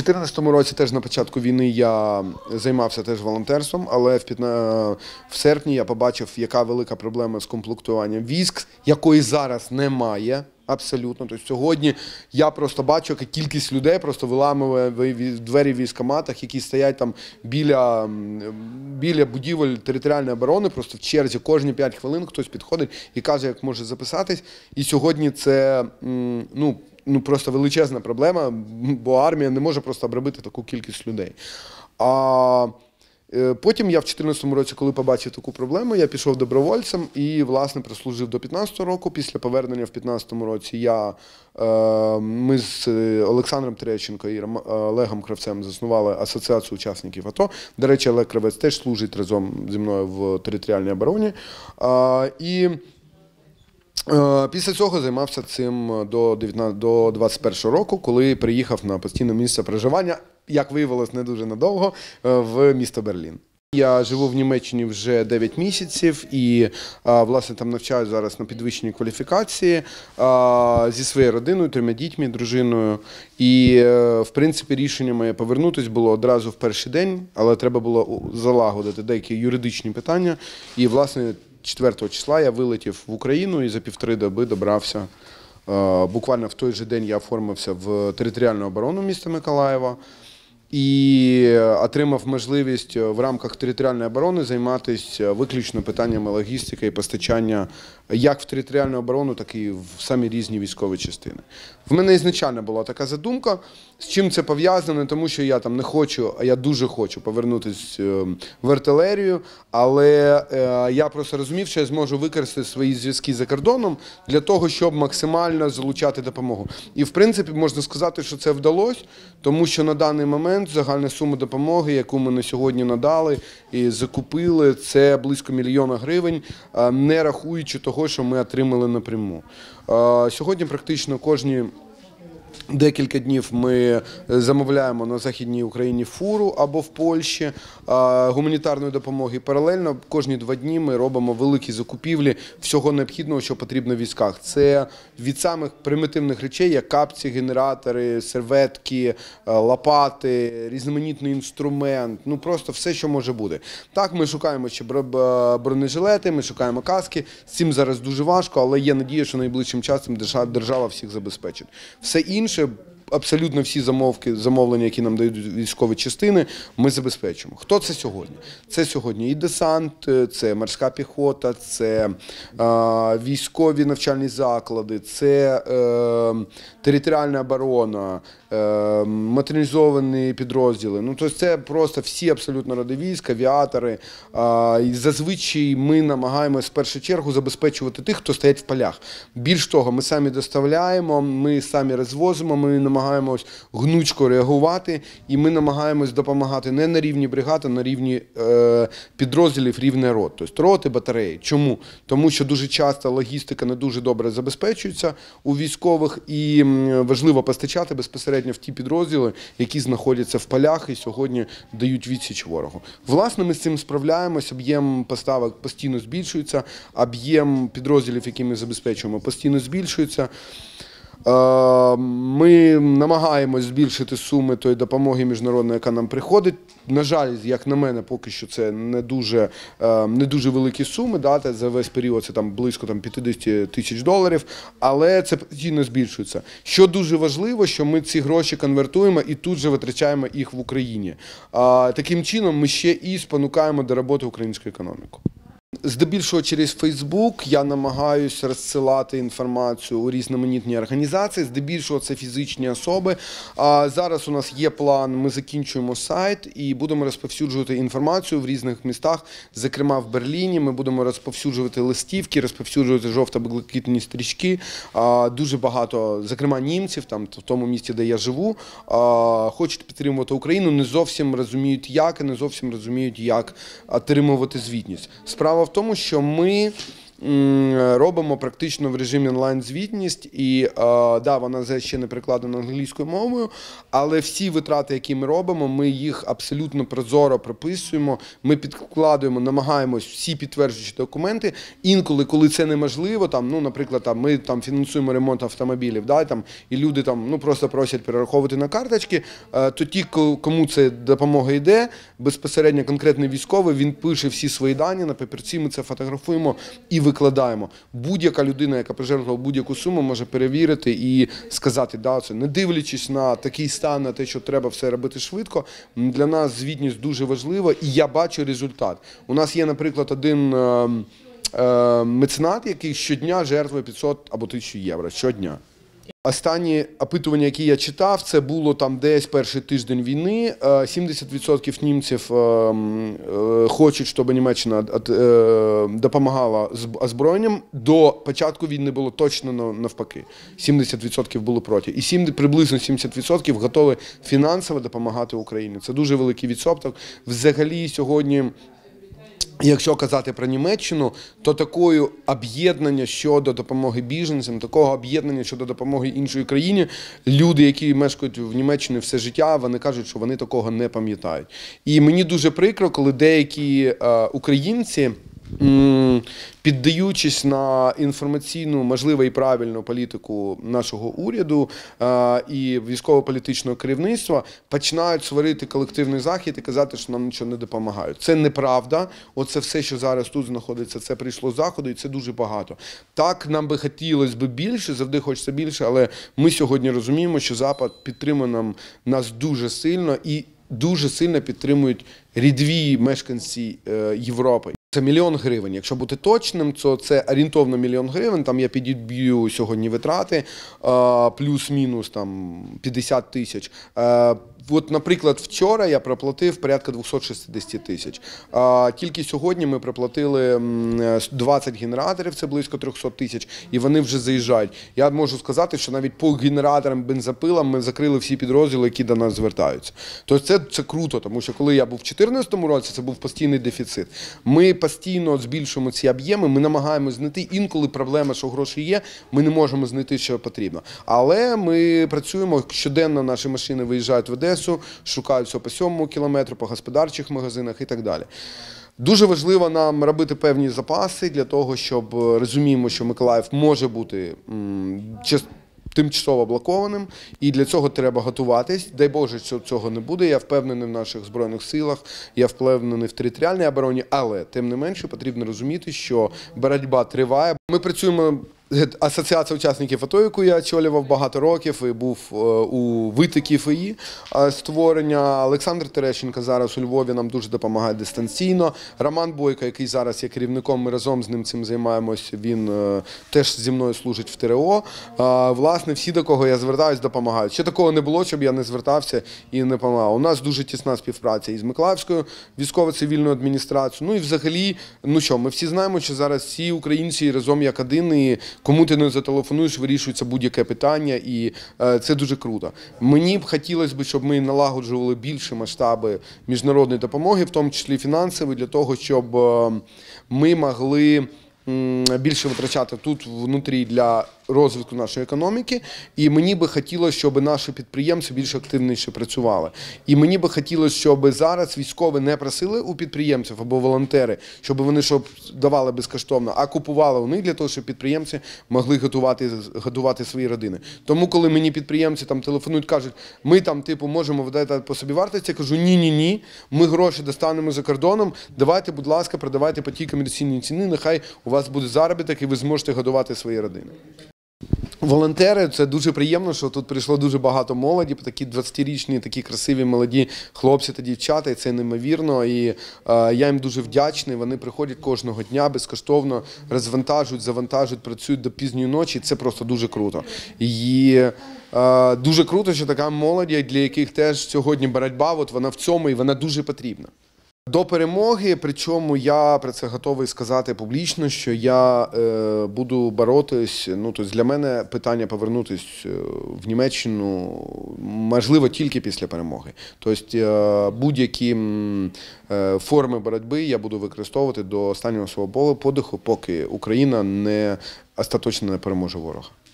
2014 році, теж на початку війни, я займався теж волонтерством, але в серпні я побачив, яка велика проблема з комплектуванням військ, якої зараз немає. Абсолютно. Тобто сьогодні я просто бачу, яка кількість людей просто виламує двері в військкоматах, які стоять там біля будівель територіальної оборони, просто в черзі кожні 5 хвилин хтось підходить і каже, як може записатись. І сьогодні це, просто величезна проблема, бо армія не може просто обробити таку кількість людей. Потім я в 2014 році, коли побачив таку проблему, я пішов добровольцем і, власне, прослужив до 2015 року. Після повернення в 2015 році ми з Олександром Терещенко і Олегом Кравцем заснували Асоціацію учасників АТО. До речі, Олег Кравець теж служить разом зі мною в територіальній обороні. І після цього займався цим до 2021 року, коли приїхав на постійне місце проживання, як виявилось, не дуже надовго, в місто Берлін. Я живу в Німеччині вже 9 місяців і, власне, там навчаюся зараз на підвищеній кваліфікації зі своєю родиною, 3 дітьми, дружиною. І, в принципі, рішення моє повернутися було одразу в перший день, але треба було залагодити деякі юридичні питання. І, власне, 4 числа я вилетів в Україну і за 1,5 доби добрався. Буквально в той же день я оформився в територіальну оборону міста Миколаєва і отримав можливість в рамках територіальної оборони займатися виключно питаннями логістики і постачання як в територіальну оборону, так і в самі різні військові частини. В мене ізначально була така задумка, з чим це пов'язане, тому що я там не хочу, а я дуже хочу повернутися в артилерію, але я просто розумів, що я зможу використати свої зв'язки за кордоном для того, щоб максимально залучати допомогу. І, в принципі, можна сказати, що це вдалося, тому що на даний момент загальна сума допомоги, яку ми на сьогодні надали і закупили, це близько 1 мільйона гривень, не рахуючи того, що ми отримали напряму. Сьогодні практично кожні декілька днів ми замовляємо на Західній Україні фуру або в Польщі гуманітарної допомоги. Паралельно кожні 2 дні ми робимо великі закупівлі всього необхідного, що потрібно в військах. Це від самих примітивних речей, як капці, генератори, серветки, лопати, різноманітний інструмент, просто все, що може бути. Так, ми шукаємо ще бронежилети, ми шукаємо каски. З цим зараз дуже важко, але є надія, що найближчим часом держава всіх забезпечить. Все інше, абсолютно всі замовлення, які нам дають військові частини, ми забезпечимо. Хто це сьогодні? Це сьогодні і десант, це морська піхота, це військові навчальні заклади, це територіальна оборона, моторизовані підрозділи. Тобто це просто всі абсолютно роди військ, авіатори. І зазвичай ми намагаємося в першу чергу забезпечувати тих, хто стоять в полях. Більш того, ми самі доставляємо, ми самі розвозимо, ми намагаємось гнучко реагувати і ми намагаємось допомагати не на рівні бригад, а на рівні підрозділів, рівня рот. Тобто роти, батареї. Чому? Тому що дуже часто логістика не дуже добре забезпечується у військових і важливо постачати безпосередньо в ті підрозділи, які знаходяться в полях і сьогодні дають відсіч ворогу. Власне, ми з цим справляємось, об'єм поставок постійно збільшується, об'єм підрозділів, які ми забезпечуємо, постійно збільшується. Ми намагаємось збільшити суми тої допомоги міжнародної, яка нам приходить. На жаль, як на мене, поки що це не дуже великі суми, за весь період це близько $50 тисяч, але це постійно збільшується. Що дуже важливо, що ми ці гроші конвертуємо і тут же витрачаємо їх в Україні. Таким чином ми ще і спонукаємо до роботи українську економіку. Здебільшого через Facebook я намагаюся розсилати інформацію у різноманітні організації, здебільшого це фізичні особи. Зараз у нас є план, ми закінчуємо сайт і будемо розповсюджувати інформацію в різних містах, зокрема в Берліні. Ми будемо розповсюджувати листівки, розповсюджувати жовто-блакитні стрічки. Дуже багато, зокрема німців, в тому місті, де я живу, хочуть підтримувати Україну, не зовсім розуміють як і не зовсім розуміють, як отримувати звітність. Справа в тому, що ми робимо практично в режимі онлайн-звітність, і да, вона ще не перекладена англійською мовою, але всі витрати, які ми робимо, ми їх абсолютно прозоро прописуємо, ми підкладуємо, намагаємось всі підтверджуючі документи. Інколи, коли це неможливо, там, ну, наприклад, там, ми там фінансуємо ремонт автомобілів, да, там, і люди там, ну, просто просять перераховувати на карточки, то ті, кому це допомога йде, безпосередньо конкретний військовий, він пише всі свої дані на папірці, ми це фотографуємо і викладаємо. Будь-яка людина, яка пожертвувала будь-яку суму, може перевірити і сказати, да, це не дивлячись на такий стан, на те, що треба все робити швидко. Для нас звітність дуже важлива, і я бачу результат. У нас є, наприклад, один меценат, який щодня жертвує 500 або 1000 євро. Щодня. Останні опитування, які я читав, це було там десь перший тиждень війни. 70% німців хочуть, щоб Німеччина допомагала з озброєнням. До початку війни було точно навпаки. 70% було проти. І приблизно 70% готові фінансово допомагати Україні. Це дуже великий відсоток. Взагалі сьогодні, якщо казати про Німеччину, то такої об'єднання щодо допомоги біженцям, такого об'єднання щодо допомоги іншій країні, люди, які мешкають в Німеччині все життя, вони кажуть, що вони такого не пам'ятають. І мені дуже прикро, коли деякі українці, піддаючись на інформаційну, можливо, і правильну політику нашого уряду і військово-політичного керівництва, починають сварити колективний захід і казати, що нам нічого не допомагають. Це неправда. Оце все, що зараз тут знаходиться, це прийшло з Заходу, і це дуже багато. Так, нам би хотілося б більше, завжди хочеться більше, але ми сьогодні розуміємо, що Запад підтримує нас дуже сильно і дуже сильно підтримують рядові мешканці Європи. Це 1 мільйон гривень. Якщо бути точним, то це орієнтовно 1 мільйон гривень. Там я підіб'ю сьогодні витрати, плюс-мінус там 50 тисяч. От, наприклад, вчора я проплатив порядка 260 тисяч. Тільки сьогодні ми проплатили 20 генераторів, це близько 300 тисяч, і вони вже заїжджають. Я можу сказати, що навіть по генераторам, бензопилам ми закрили всі підрозділи, які до нас звертаються. Тобто це круто, тому що коли я був у 2014 році, це був постійний дефіцит. Ми постійно збільшуємо ці об'єми, ми намагаємося знайти, інколи проблема, що гроші є, ми не можемо знайти, що потрібно. Але ми працюємо, щоденно наші машини виїжджають в Одесу, шукаються по 7-му кілометру, по господарчих магазинах і так далі. Дуже важливо нам робити певні запаси для того, щоб розуміємо, що Миколаїв може бути тимчасово блокованим, і для цього треба готуватись. Дай Боже, що цього не буде. Я впевнений в наших Збройних силах, я впевнений в територіальній обороні, але, тим не менше, потрібно розуміти, що боротьба триває. Ми працюємо, асоціація учасників АТО, яку я очолював багато років і був у витоків її створення. Олександр Терещенко зараз у Львові нам дуже допомагає дистанційно. Роман Бойко, який зараз є керівником, ми разом з ним цим займаємось, він теж зі мною служить в ТРО. Власне, всі, до кого я звертаюсь, допомагають. Ще такого не було, щоб я не звертався і не допомагав. У нас дуже тісна співпраця із Миколаївською військово-цивільною адміністрацією. Ну і взагалі, ну що, ми всі знаємо, що зараз всі українці разом як один, і кому ти не зателефонуєш, вирішується будь-яке питання, і це дуже круто. Мені б хотілося б, щоб ми налагоджували більше масштаби міжнародної допомоги, в тому числі фінансової, для того, щоб ми могли більше витрачати тут внутрі для розвитку нашої економіки, і мені би хотілося, щоб наші підприємці більш активніше працювали. І мені би хотілося, щоб зараз військові не просили у підприємців або волонтери, щоб вони давали безкоштовно, а купували у них для того, щоб підприємці могли годувати свої родини. Тому, коли мені підприємці там телефонують, кажуть, ми там типу можемо видати по собівартості, я кажу, ні, ми гроші достанемо за кордоном, давайте, будь ласка, продавайте по тій комерційній ціні, нехай у вас буде заробіток і ви зможете годувати свої родини. Волонтери, це дуже приємно, що тут прийшло дуже багато молоді, такі 20-річні, такі красиві молоді хлопці та дівчата, і це неймовірно, і я їм дуже вдячний, вони приходять кожного дня безкоштовно, розвантажують, завантажують, працюють до пізньої ночі, це просто дуже круто. І дуже круто, що така молодь, для яких теж сьогодні боротьба, от вона в цьому і вона дуже потрібна. До перемоги, причому я про це готовий сказати публічно, що я буду боротись. Ну, тобто для мене питання повернутися в Німеччину можливо тільки після перемоги. Тобто будь-які форми боротьби я буду використовувати до останнього свого подиху, поки Україна не остаточно не переможе ворога.